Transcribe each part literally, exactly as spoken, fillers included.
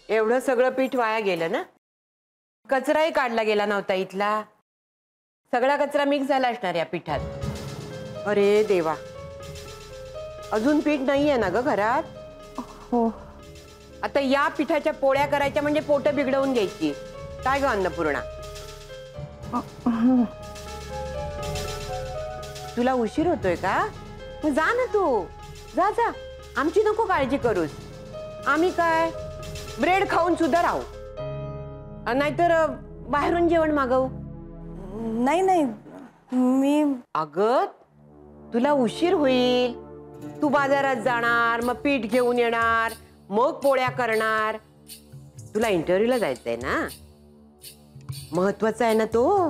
एवढं सगळं पीठ वाया गेलं ना? कचराही काढला गेला नव्हता इथला. सगळा कचरा मिक्स झाला असणार या पिठात. अरे देवा, अजून पीठ नाहीये ना ग घरात? हो. आता या पिठाच्या पोळ्या करायच्या म्हणजे पोट बिघडवून घ्यायची. काय ग अन्नपूर्णा? तुला उशीर होतोय का? मग जा ना तू, जा जा. आमची नको काळजी करूस. आम्ही काय ब्रेड खाऊन सुद्धा राहू, नाहीतर बाहेरून जेवण मागवू. नाही नाही, मी अगं तुला उशीर होईल. तू बाजारात जाणार, मग पीठ घेऊन येणार, मग पोळ्या करणार. तुला इंटरव्ह्यूला जायचंय ना? महत्वाचा आहे ना तो.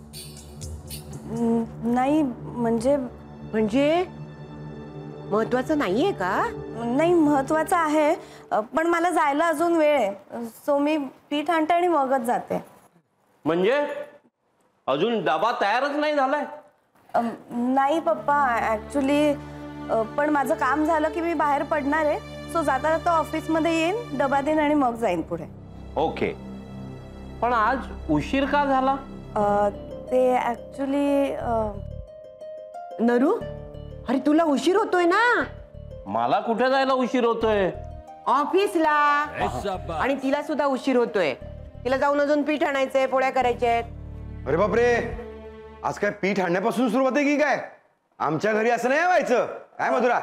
नाही म्हणजे म्हणजे महत्वाचं नाहीये का? नाही, महत्वाचं आहे, पण मला जायला अजून वेळ आहे. सो मी पीठ आणते आणि मगच जाते. म्हणजे अजून डबा तयारच नाही झालाय? नाही पप्पा, ऍक्च्युली पण माझं काम झालं की मी बाहेर पडणार आहे. सो जाता जाता ऑफिसमध्ये येईन, डबा देईन आणि मग जाईन पुढे. ओके, पण आज उशीर का झाला? ते ऍक्च्युली नरू, अरे तुला उशीर होतोय ना? मला कुठे जायला उशीर होतोय? ऑफिसला. आणि तिला सुद्धा उशीर होतोय. तिला जाऊन अजून पीठ आणायचंय, पोळ्या करायच्या आहेत. अरे बापरे, आज काय पीठ आणण्यापासून सुरुवात आहे की काय? आमच्या घरी असं नाही व्हायचं काय मधुरा?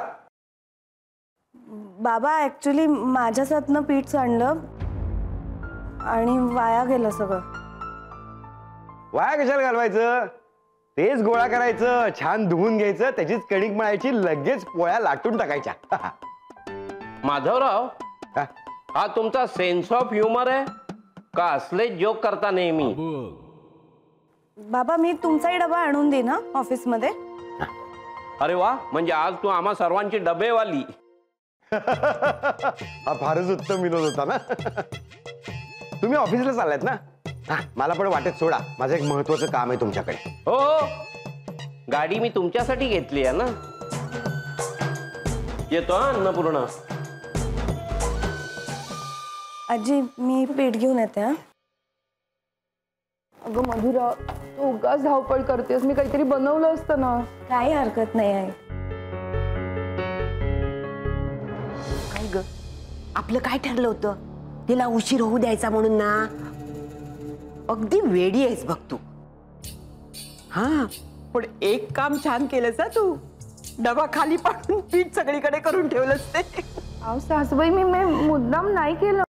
बाबा ऍक्च्युली माझ्याच हातनं पीठ सांडलं आणि वाया गेलं सगळं. वाया कशाला घालवायचं? तेच गोळा करायचं, छान धुवून घ्यायचं, त्याचीच कणिक मळायची, लगेच पोळ्या लाटून टाकायच्या. माधवराव, हा? हा तुमचा सेन्स ऑफ ह्युमर आहे का असले जोक करता नेहमी? बाबा मी तुमचाही डबा आणून देईन ना ऑफिसमध्ये. अरे वा, म्हणजे आज तू आम्हा सर्वांची डबेवाली. हा फारच उत्तम विनोद होता ना. तुम्ही ऑफिसला चाललात ना? हा, मला पण वाटेत सोडा, माझं एक महत्वाचं काम आहे तुमच्याकडे. हो, गाडी मी तुमच्यासाठी घेतली आहे ना. येतो हा अन्नपूर्णा. आजी मी पीठ घेऊन येते. हा अगं मधुरा, तू उगाच धावपळ करतेस. मी काहीतरी बनवलं असतं ना. काही हरकत नाही आहे. काय ग, आपलं काय ठरलं होतं? तिला उशीर होऊ द्यायचा म्हणून ना. अगदी वेडी आहेस बघ तू. हा, पण एक काम छान केलंस ना तू. डबा खाली पाडून पीठ सगळीकडे करून ठेवलंस ते. अहो सासूबाई, मी मी मुद्दाम नाही केलं.